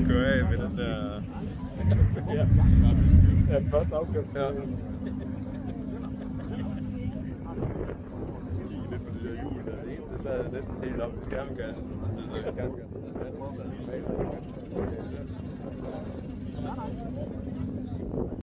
køre af med den der... Ja, den første afkøb. Ja. Lidt på det der hjul der. Det ene, det sad næsten helt op i skærmkassen.